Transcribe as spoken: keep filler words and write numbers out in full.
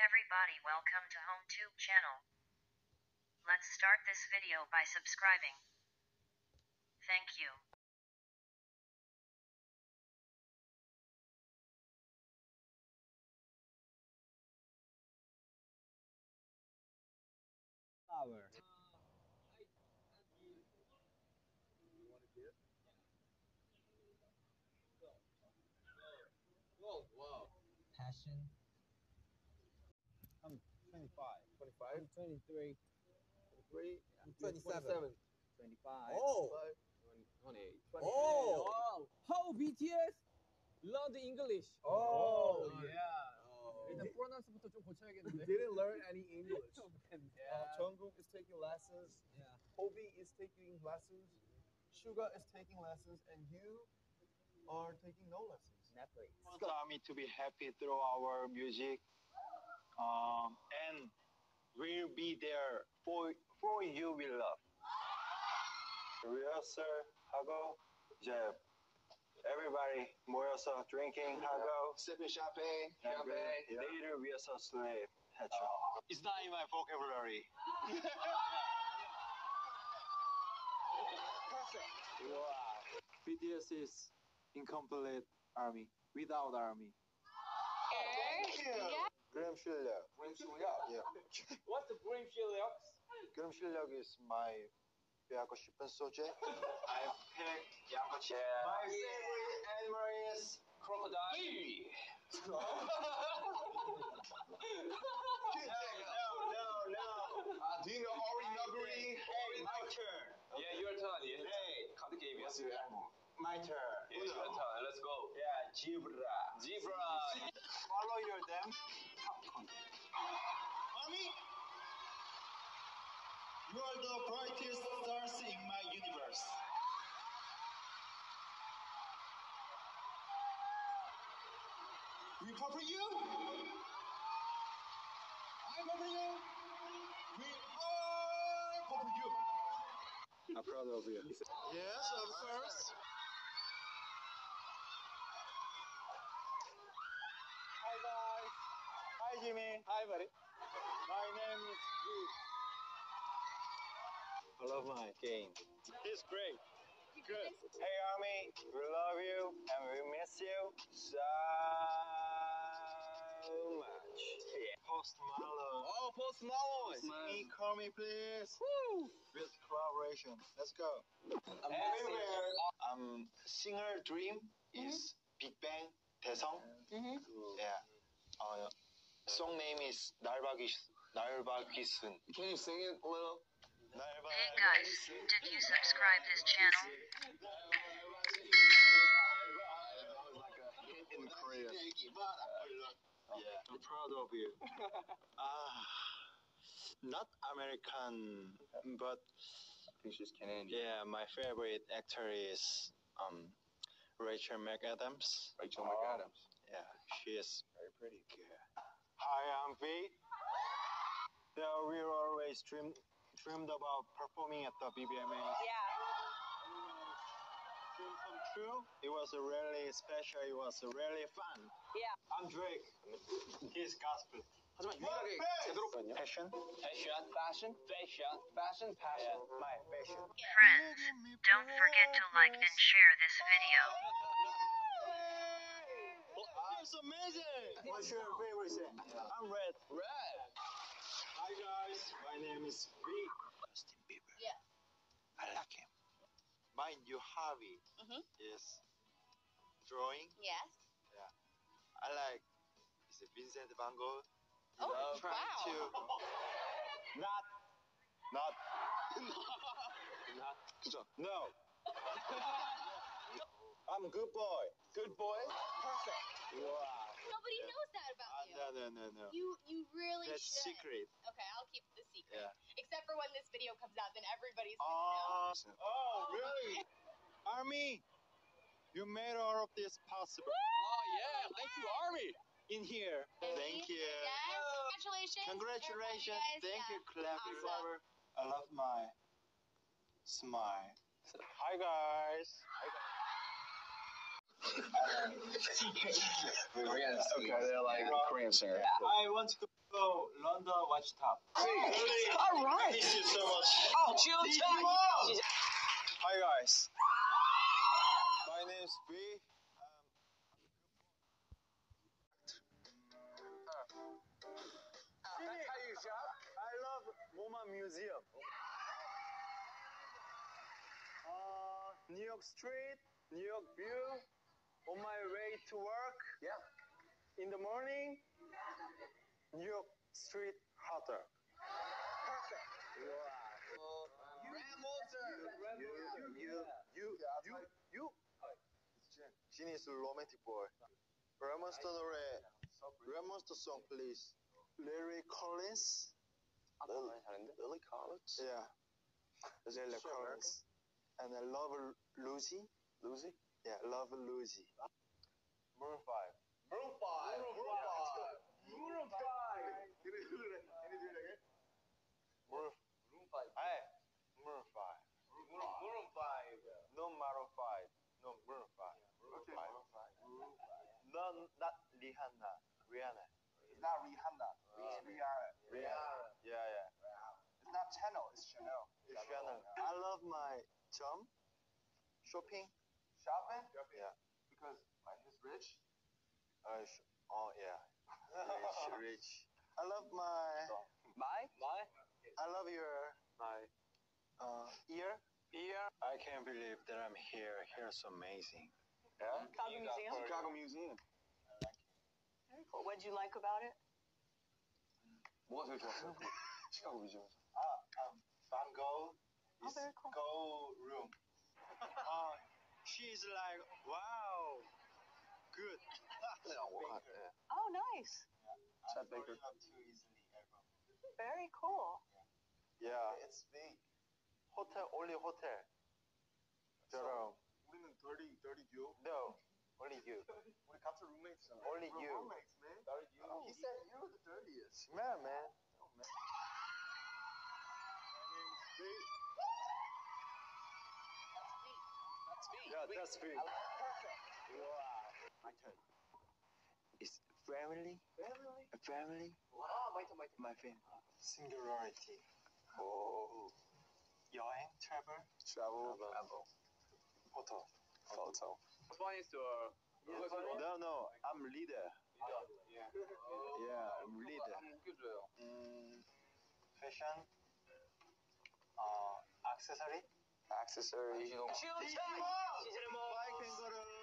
everybody, welcome to HomeTube channel. Let's start this video by subscribing. Thank you. Flower. Passion. I'm twenty-five. twenty-five? I'm twenty-three. twenty-three? I'm You're twenty-seven. twenty-seven. twenty-five. Oh! twenty-eight. Oh! Wow. How B T S learn the English? Oh! yeah. Oh. 일단 프로나운스부터 좀 고쳐야겠는데. Didn't learn any English. yeah. Uh, Jungkook is taking lessons. Yeah. Hobie is taking lessons. Suga is taking lessons. And you are taking no lessons. Netflix. Want Army to be happy through our music, um, and we'll be there for for you. We love. 리허설 하고 이제 everybody 모여서 drinking 하고 Sipping champagne. and Champagne. then later 리허설 sleep 했죠. It's not in my vocabulary. Perfect. Wow. B T S is incomplete army without army. Thank you. 그램 실력. 그램 실력. Yeah. What's the brain lyrics? 그램 실력 is my 배우고 싶은 소재. I picked 양꼬치. My favorite animal is crocodile. no, no, no. Uh, do you know Ori Naguri? Hey, my turn. Yeah, your turn. Yeah. Hey, card game. Yes, My turn. Yeah, your turn. Let's go. Yeah, zebra. Zebra. Follow your them. Popcorn. Army, you are the brightest stars in my universe. We pray for you. I pray for you. We all pray for you. I'm proud of you. Yes, of course. Hi guys. Hi Jimmy. Hi buddy. My name is Luke. I love my game. It's great. Good. Hey Army, we love you and we miss you so much. Yeah. Post Malone. Oh, Post Malone. Malone. Me, call me, please. Woo! With collaboration. Let's go. Everywhere. Um, singer dream is Big Bang 대성. Mm-hmm. Yeah. Uh, song name is 날박이 날박이순. Can you sing it a little? Hey guys, did you subscribe this channel? In Korea. Yeah, I'm proud of you. Ah, not American, but I think she's Canadian. yeah, my favorite actor is um Rachel McAdams. Rachel McAdams. Yeah, she is Very pretty. good. Hi, I'm V. Yeah, we always dream, dreamed about performing at the B B M A. Yeah. Dream come true. It was really special. It was really fun. Yeah. I'm Drake. He's gospel. 하지만 유일하게 제대로 Passion. Fashion, fashion, fashion, fashion, passion. Yeah, my passion. Friends, don't forget to like and share this video. It's amazing. What's your favorite scene? I'm Red. Red. Hi guys, my name is V. Justin Bieber. Yeah. I like him. My new hobby Mhm. is drawing. Yes. I like is it Vincent van Gogh. Oh, I'm trying wow. to not not Not. 그죠? No. I'm a good boy. Good boy. Perfect. Wow. Nobody Yeah. knows that about Uh, you. no no no no. You you really That's should. secret. Okay, I'll keep the secret. Yeah. Except for when this video comes out, then everybody's gonna know. Oh, oh really? Army, you made all of this possible. Oh yeah, thank you, Army. In here. Thank you. Yes. Congratulations. Congratulations. Everybody, guys. Thank Yeah. you, Clappy Awesome. Flower. I love my smile. Hi guys. Hi guys. Okay, they're like Korean singer. I want to go London watch top. All right. Thank you so much. Oh, Hi guys. My name is B. I love MoMA Museum. Uh, New York Street, New York View. On my way to work. Yeah. In the morning, New York Street hotter. Perfect. Wow. Grandmother. You, you, you, you, you. Gene is a romantic boy. Grandmaster 노래. Grandmaster song, please. Larry Collins. Lily Collins. Yeah. Lily Collins. And I love Lucy. Lucy. Yeah, love Lucy. Maroon five. Maroon five. Maroon five. Maroon five. Can you do it? Can you do it again? Maroon. Maroon five. Hey, Maroon five. Maroon five. No Maroon five. No Maroon five. Okay. Maroon five. No, not Rihanna. Rihanna. It's not Rihanna. It's Rihanna. Rihanna. Yeah, yeah. It's not Chanel. It's Chanel. It's Rihanna. I love my Tom. Shopping. Shopping? Yeah. Because like he's rich. Uh, sh- oh yeah. Rich, rich. I love my. My? My? I love your my uh ear. Ear. I can't believe that I'm here. Here's amazing. Yeah. Chicago Museum. Chicago Museum. Very cool. What'd you like about it? 뭐가 제일 좋았어요? 시카고 뮤지엄. Ah, um, Van Gogh. Oh, His very cool. Go room. Uh, she's like, wow, good. Oh, nice. Chet I'm Baker. throwing up too easily ever. Very cool. Yeah. It's big. Hotel, only hotel. 저랑. 우리는 dirty, dirty you. No, only you. 우리 같은 roommate잖아. Only We're you. roommates, man. Dirty you. Oh. He said you're the dirtiest. Man, man. Yeah, that's big. Wow. My turn. It's family. Family? A family. Wow, my turn, my turn. My family. Singularity. Oh. 여행, travel. Travel. Travel. Photo. Photo. Funny store. No, no. I'm leader. Yeah. Yeah, I'm leader. 한번 웃겨줘요. Mm, fashion. Uh, accessory. Accessory. Chill, Bike and go to